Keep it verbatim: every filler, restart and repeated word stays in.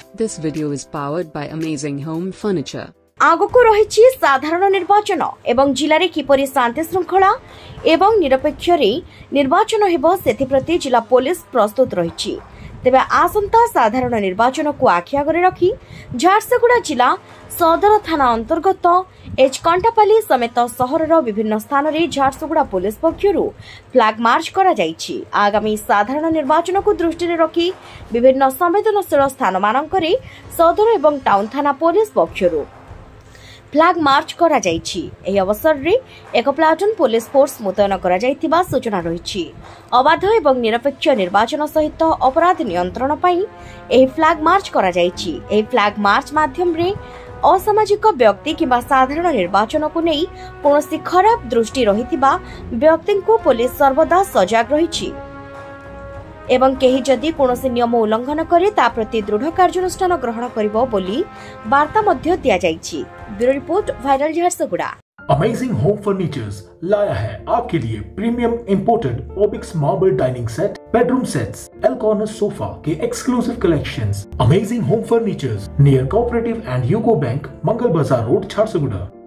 This video is powered by Amazing Home Furniture. आगको रही साधारण निर्वाचन एवं जिले में किपरि शांति श्रृंखला एवं निरपेक्ष निर्वाचन हेबो सेथिप्रति जिला पुलिस प्रस्तुत रही। तेबे आसंता साधारण निर्वाचन को आखि आगरे रखी झारसुगुड़ा जिला सदर थाना अंतर्गत एचकंटापाली समेत सहरर विभिन्न स्थान में झारसुगुड़ा पुलिस पक्षरु फ्लैग मार्च करा जायछि। आगामी साधारण निर्वाचन को दृष्टि में रखी विभिन्न संवेदनशील स्थान मानकरे सदर एवं टाउन थाना पुलिस पक्षरु फ्लैग मार्च करा जायछि। एही अवसर रे एक प्लाटून पुलिस फोर्स मुतयन करा जायतिबा सूचना रहिछि। अबाध एवं निरपेक्ष निर्वाचन सहित अपराध नियंत्रण पई एही फ्लैग मार्च करा जायछि। एही फ्लैग मार्च माध्यम रे असामाजिक व्यक्ति किंबा साधारण निर्वाचन को नहीं कोनोसी खराब दृष्टि रहितिबा व्यक्ति को पुलिस सर्वदा सजग रहिछि एवं केही जदि कोनोसी नियम उल्लंघन करे ता प्रति दृढ़ कार्यानुष्ठान ग्रहण करिवो बोली वार्ता मध्य दिया जायछि। Bureau report viral Jharsuguda. Amazing home furnitures लाया है आपके लिए premium imported Obix marble dining set, bedroom sets, L corner sofa के exclusive collections. Amazing home furnitures near cooperative and UCO bank, Mangal Bazar road, Jharsuguda.